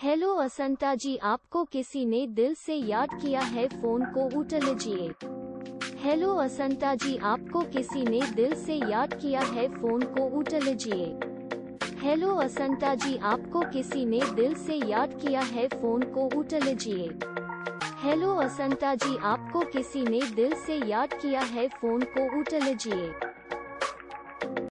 Hello असंता जी, आपको किसी ने दिल से याद किया है, फोन को उठा लीजिए। हेलो असंता जी, आपको किसी ने दिल से याद किया है, फोन को उठा लीजिए। हेलो असंता जी, आपको किसी ने दिल से याद किया है, फोन को उठा लीजिए। हेलो असंता जी, आपको किसी ने दिल से याद किया है, फोन को उठा लीजिए।